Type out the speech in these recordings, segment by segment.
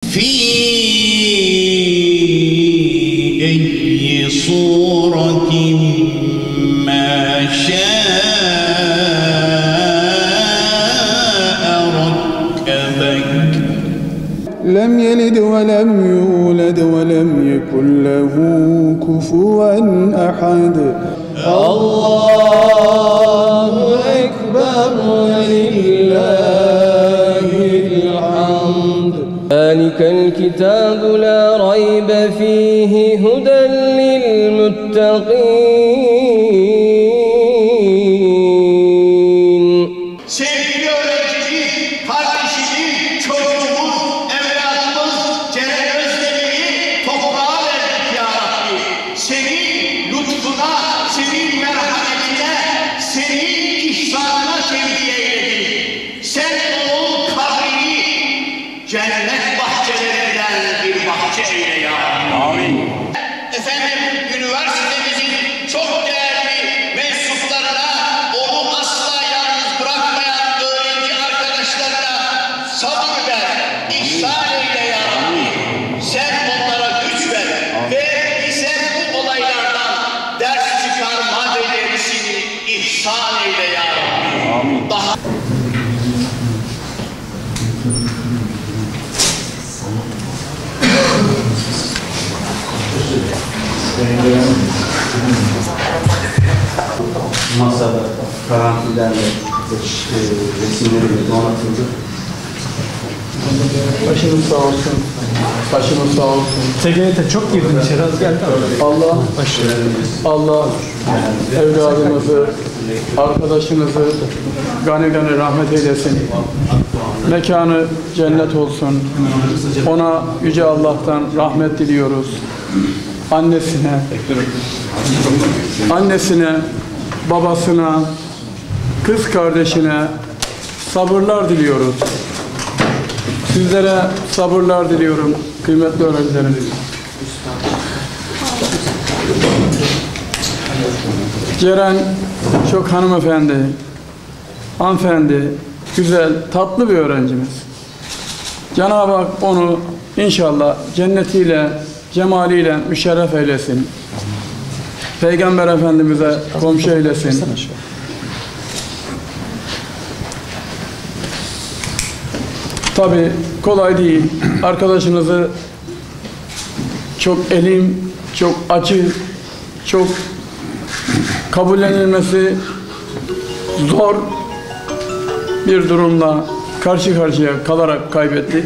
في أي صورة ما شاء ركبك لم يلد ولم يولد ولم يكن له كفوا أحد الله أكبر ولله الحمد ذلك الكتاب لا ريب فيه هدى للمتقين. Sevgili öğrencimiz, kardeşimiz, çocuğumuz, evladımız Ceren Özdemir'i toprağa verdik ya Rabbi. Senin lütfuna, senin merhametine, senin ihsanına tevdi eyledik. Sen onun kabrini cennet bahçelerinden bir bahçe eyle ya Rabbi. Amin. Efendim, üniversitemizin çok değerli mensuplarına, onu asla yalnız bırakmayan öğrenci arkadaşlarına sabır ver, ihsan eyle ya Rabbi. Sen onlara güç ver ve bize bu olaylardan ders çıkarma becerisini ihsan eyle ya Rabbi. Daha masada karanfillerle resimleriyle donatıldı. Başınız sağ olsun. Başınız sağ olsun. TGT çok girdin içeri, az geldi. Allah evladımızı, arkadaşınızı gani gani rahmet eylesin. Mekanı cennet olsun. Ona Yüce Allah'tan rahmet diliyoruz. Annesine, babasına, kız kardeşine sabırlar diliyoruz. Sizlere sabırlar diliyorum kıymetli öğrencilerim. Ceren çok hanımefendi, güzel, tatlı bir öğrencimiz. Cenab-ı Hak onu inşallah cennetiyle, cemaliyle müşerref eylesin. Peygamber Efendimiz'e komşu eylesin. Tabii kolay değil. Arkadaşınızı çok elim, çok acı, çok kabullenilmesi zor bir durumla karşı karşıya kalarak kaybettik.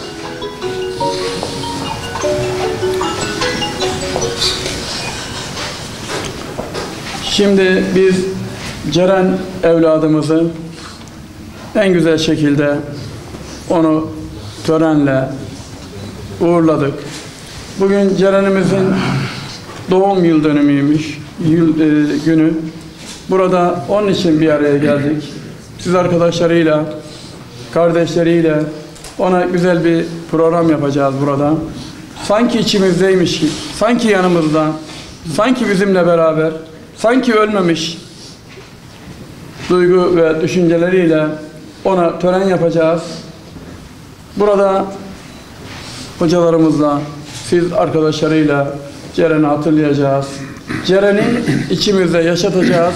Şimdi biz Ceren evladımızı en güzel şekilde onu törenle uğurladık. Bugün Ceren'imizin doğum yıl dönümüymüş, günü. Burada onun için bir araya geldik. Siz arkadaşlarıyla, kardeşleriyle ona güzel bir program yapacağız burada. Sanki içimizdeymiş gibi, sanki yanımızda, sanki bizimle beraber, sanki ölmemiş duygu ve düşünceleriyle ona tören yapacağız. Burada hocalarımızla, siz arkadaşlarıyla Ceren'i hatırlayacağız. Ceren'i içimizde yaşatacağız.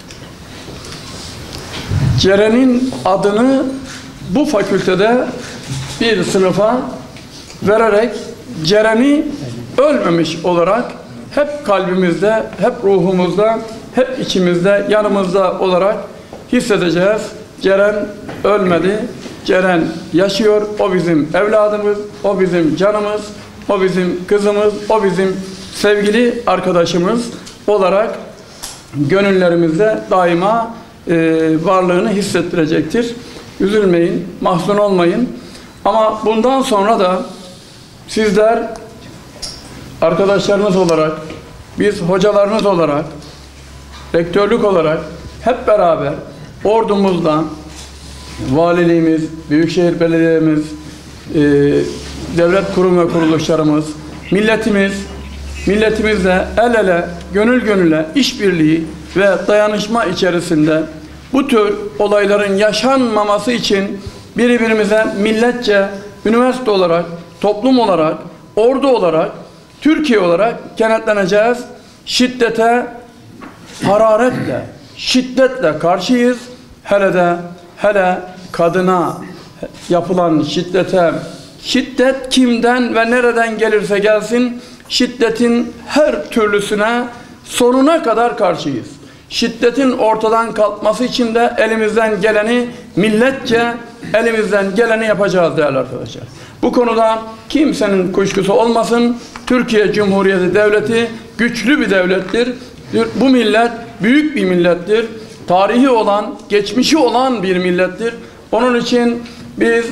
Ceren'in adını bu fakültede bir sınıfa vererek Ceren'i ölmemiş olarak hep kalbimizde, hep ruhumuzda, hep içimizde, yanımızda olarak hissedeceğiz. Ceren ölmedi. Ceren yaşıyor. O bizim evladımız, o bizim canımız, o bizim kızımız, o bizim sevgili arkadaşımız olarak gönüllerimizde daima varlığını hissettirecektir. Üzülmeyin, mahzun olmayın. Ama bundan sonra da sizler arkadaşlarınız olarak, biz hocalarınız olarak, rektörlük olarak hep beraber ordumuzla, valiliğimiz, büyükşehir belediyemiz, devlet kurum ve kuruluşlarımız, milletimizle el ele, gönül gönüle işbirliği ve dayanışma içerisinde bu tür olayların yaşanmaması için birbirimize milletçe, üniversite olarak toplum olarak, ordu olarak, Türkiye olarak kenetleneceğiz. Şiddete, hararetle, şiddetle karşıyız. Hele kadına yapılan şiddete, şiddet kimden ve nereden gelirse gelsin, şiddetin her türlüsüne sonuna kadar karşıyız. Şiddetin ortadan kalkması için de elimizden geleni, milletçe elimizden geleni yapacağız değerli arkadaşlar. Bu konuda kimsenin kuşkusu olmasın. Türkiye Cumhuriyeti Devleti güçlü bir devlettir. Bu millet büyük bir millettir. Tarihi olan, geçmişi olan bir millettir. Onun için biz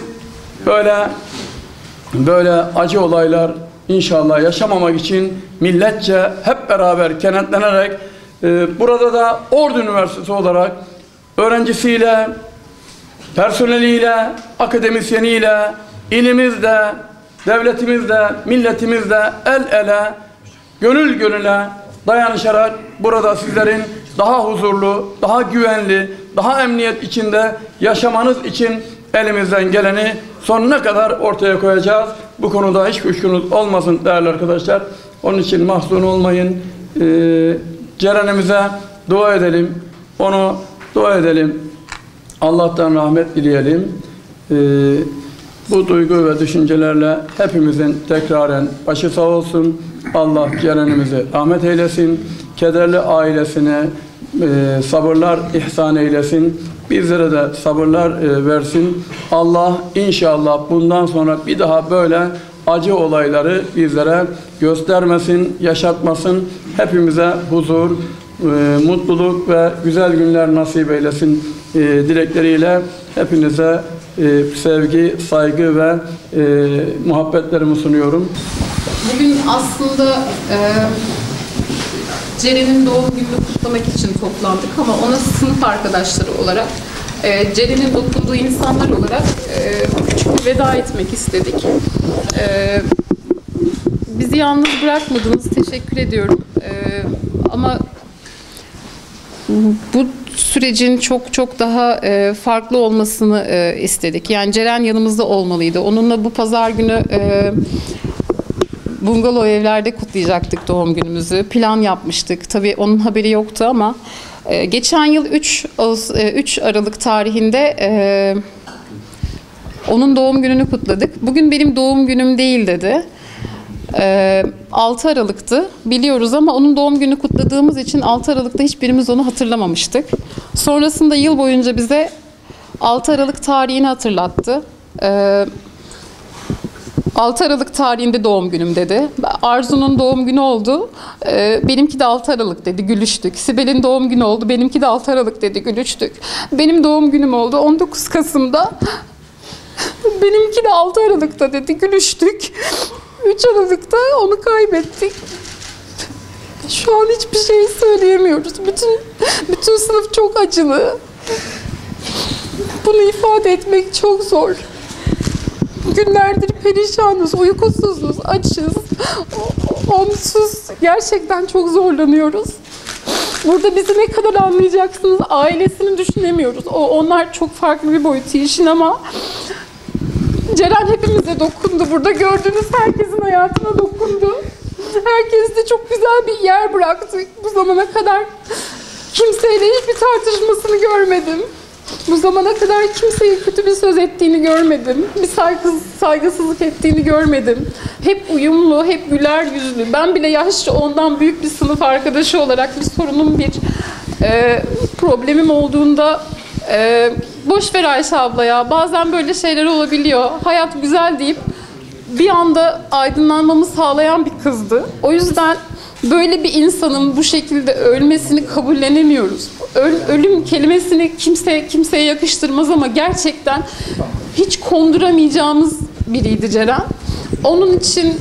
böyle acı olaylar inşallah yaşamamak için milletçe hep beraber kenetlenerek burada da Ordu Üniversitesi olarak öğrencisiyle, personeliyle, akademisyeniyle, ilimizle, devletimizle, milletimizle el ele, gönül gönüle dayanışarak burada sizlerin daha huzurlu, daha güvenli, daha emniyet içinde yaşamanız için elimizden geleni sonuna kadar ortaya koyacağız. Bu konuda hiç kuşkunuz olmasın değerli arkadaşlar. Onun için mahzun olmayın. Ceren'imize dua edelim. Onu dua edelim. Allah'tan rahmet dileyelim. Bu duygu ve düşüncelerle hepimizin tekraren başı sağ olsun. Allah Ceren'imizi rahmet eylesin. Kederli ailesine sabırlar ihsan eylesin. Bizlere de sabırlar versin. Allah inşallah bundan sonra bir daha böyle acı olayları bizlere göstermesin, yaşatmasın. Hepimize huzur, mutluluk ve güzel günler nasip eylesin dilekleriyle hepinize sevgi, saygı ve muhabbetlerimi sunuyorum. Bugün aslında Ceren'in doğum gününü kutlamak için toplandık ama ona sınıf arkadaşları olarak, Ceren'in dokunduğu insanlar olarak küçük bir veda etmek istedik. Bizi yalnız bırakmadınız, teşekkür ediyorum. Ama bu sürecin çok daha farklı olmasını istedik. Yani Ceren yanımızda olmalıydı. Onunla bu pazar günü bungalov evlerde kutlayacaktık doğum günümüzü. Plan yapmıştık. Tabii onun haberi yoktu ama geçen yıl 3 Aralık tarihinde onun doğum gününü kutladık. Bugün benim doğum günüm değil dedi. 6 Aralık'tı biliyoruz ama onun doğum günü kutladığımız için 6 Aralık'ta hiçbirimiz onu hatırlamamıştık. Sonrasında yıl boyunca bize 6 Aralık tarihini hatırlattı. 6 Aralık tarihinde doğum günüm dedi. Arzu'nun doğum günü oldu. Benimki de 6 Aralık dedi, gülüştük. Sibel'in doğum günü oldu. Benimki de 6 Aralık dedi, gülüştük. Benim doğum günüm oldu 19 Kasım'da. Benimki de 6 Aralık'ta dedi, gülüştük. 3 Aralık'ta onu kaybettik. Şu an hiçbir şey söyleyemiyoruz. Bütün sınıf çok acılı. Bunu ifade etmek çok zor. Günlerdir perişanız, uykusuzuz, açız, onsuz. Gerçekten çok zorlanıyoruz. Burada bizi ne kadar anlayacaksınız, ailesini düşünemiyoruz. Onlar çok farklı bir boyutu işin ama Ceren hepimize dokundu. Burada gördüğünüz herkesin hayatına dokundu. Herkes de çok güzel bir yer bıraktı. Bu zamana kadar kimseyle hiçbir tartışmasını görmedim. Bu zamana kadar kimseye kötü bir söz ettiğini görmedim. Bir saygısızlık ettiğini görmedim. Hep uyumlu, hep güler yüzlü. Ben bile yaşça ondan büyük bir sınıf arkadaşı olarak bir sorunum, bir problemim olduğunda boş ver Ayşe abla ya, bazen böyle şeyler olabiliyor. Hayat güzel deyip bir anda aydınlanmamı sağlayan bir kızdı. O yüzden böyle bir insanın bu şekilde ölmesini kabullenemiyoruz. Ölüm kelimesini kimseye yakıştırmaz ama gerçekten hiç konduramayacağımız biriydi Ceren. Onun için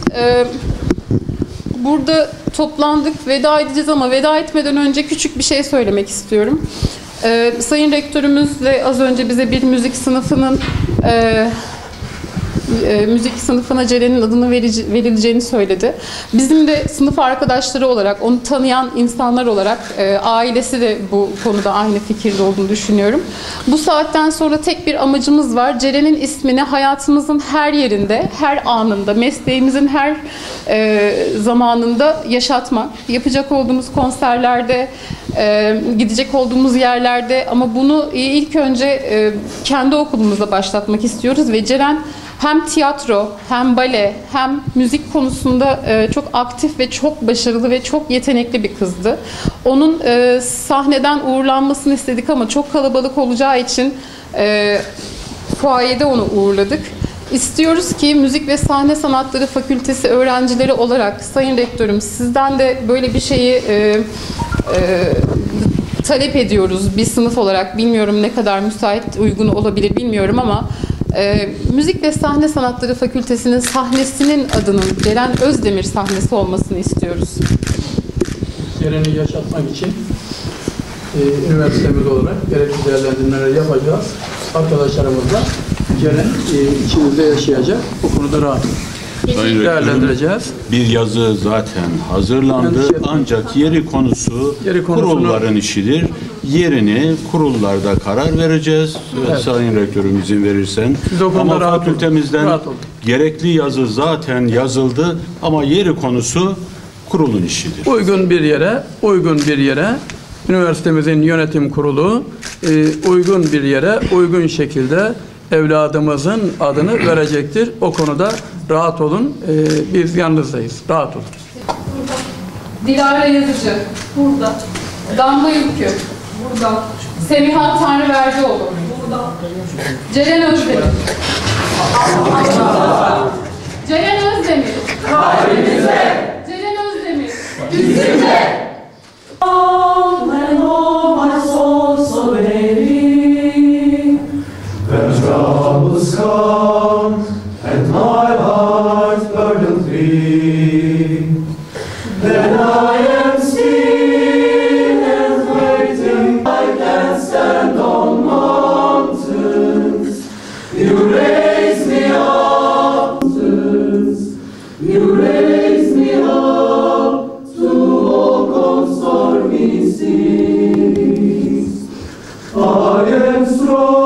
burada toplandık, veda edeceğiz ama veda etmeden önce küçük bir şey söylemek istiyorum. Sayın Rektörümüzle az önce bize bir müzik sınıfının müzik sınıfına Ceren'in adını verileceğini söyledi. Bizim de sınıf arkadaşları olarak, onu tanıyan insanlar olarak ailesi de bu konuda aynı fikirde olduğunu düşünüyorum. Bu saatten sonra tek bir amacımız var. Ceren'in ismini hayatımızın her yerinde, her anında, mesleğimizin her zamanında yaşatmak. Yapacak olduğumuz konserlerde, gidecek olduğumuz yerlerde, ama bunu ilk önce kendi okulumuzda başlatmak istiyoruz ve Ceren hem tiyatro, hem bale, hem müzik konusunda çok aktif ve çok başarılı ve çok yetenekli bir kızdı. Onun sahneden uğurlanmasını istedik ama çok kalabalık olacağı için fuayede onu uğurladık. İstiyoruz ki Müzik ve Sahne Sanatları Fakültesi öğrencileri olarak Sayın Rektörüm, sizden de böyle bir şeyi talep ediyoruz bir sınıf olarak. Bilmiyorum ne kadar müsait, uygun olabilir bilmiyorum ama Müzik ve Sahne Sanatları Fakültesi'nin sahnesinin adının Ceren Özdemir sahnesi olmasını istiyoruz. Ceren'i yaşatmak için üniversitemiz olarak gerekli değerlendirmeler yapacağız. Arkadaşlarımızla Ceren içimizde yaşayacak. Bu konuda rahat değerlendireceğiz. Bir yazı zaten hazırlandı ancak yeri konusunu kurulların işidir. Yerini kurullarda karar vereceğiz. Evet. Sayın Rektörüm izin verirsen. Ama fakültemizden gerekli yazı zaten yazıldı ama yeri konusu kurulun işidir. Uygun bir yere üniversitemizin yönetim kurulu uygun bir yere uygun şekilde evladımızın adını verecektir. O konuda rahat olun. Biz yanınızdayız. Rahat olun. Dilara Yazıcı. Burada. Damla Ülkü. Burada. Semiha Tanrıvercioğlu. Burada. Ceren Özdemir. Ceren Özdemir. Kalbimizde. Ceren Özdemir. Yüzümde. When all my soul so weary, when troubles come and my heart burden free, then I am still and waiting. I can stand on mountains. You raise me up, you raise me up to walk on stormy seas. I am strong.